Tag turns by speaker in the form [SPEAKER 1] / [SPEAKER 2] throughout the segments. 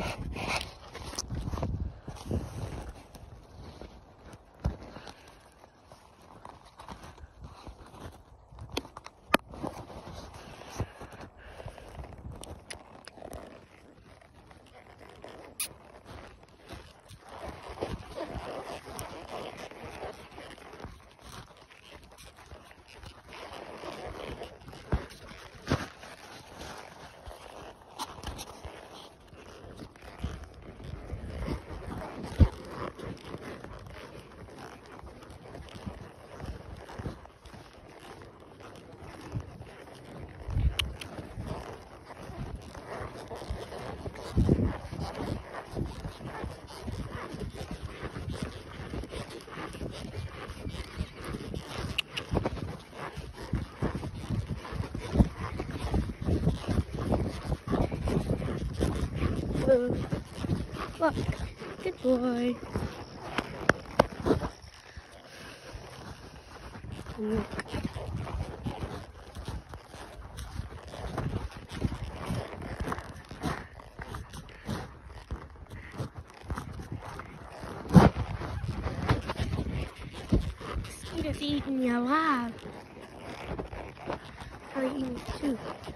[SPEAKER 1] Look, good boy. Mosquitoes eating you alive. Or eating you too.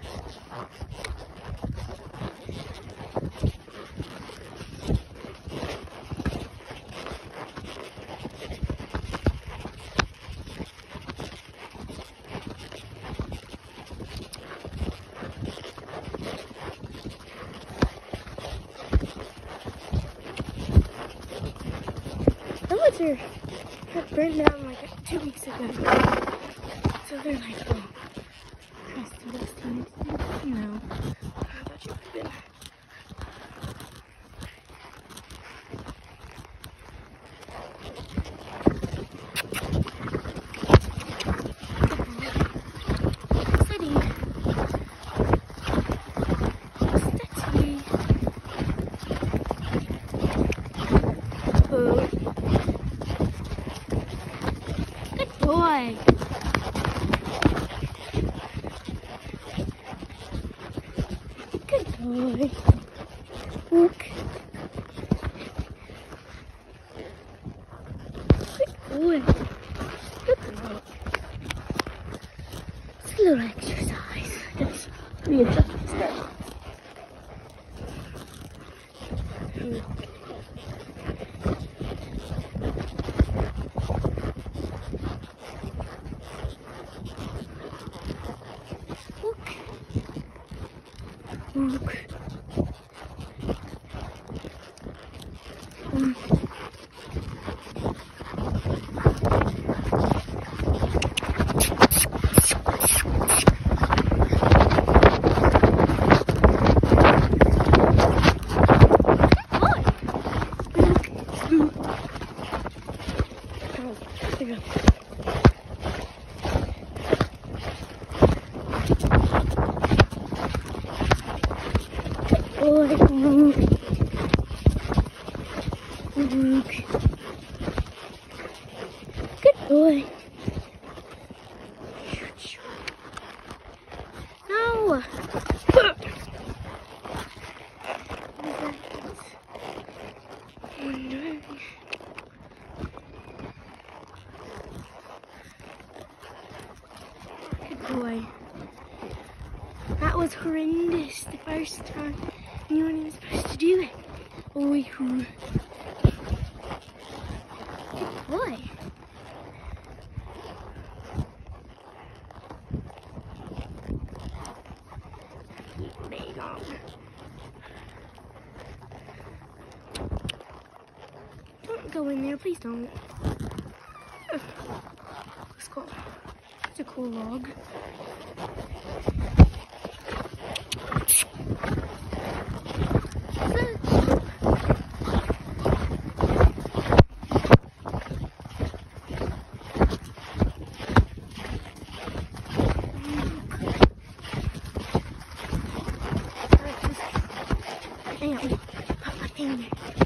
[SPEAKER 1] The woods got burned down like 2 weeks ago. So they're like, oh, trusty this time. No. I thought you would have been. Boy. Good boy. Look. Good boy. Good boy. It's a little exercise. Just readjust his head. Look. Luke. Good boy. No. Good boy. That was horrendous the first time. You weren't even supposed to do it. Oh, good boy. Bang on. Don't go in there, please don't. It's cool. It's a cool log. Hang on, put my thing in there.